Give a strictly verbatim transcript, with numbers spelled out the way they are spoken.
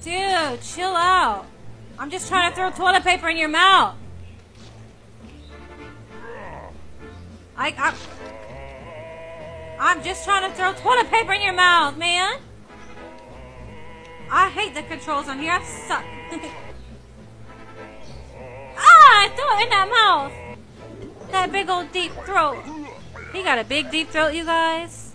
Dude, chill out. I'm just trying to throw toilet paper in your mouth. I, I, I'm just trying to throw toilet paper in your mouth, man. I hate the controls on here. I suck. Ah, I threw it in that mouth. That big old deep throat. He got a big deep throat, you guys.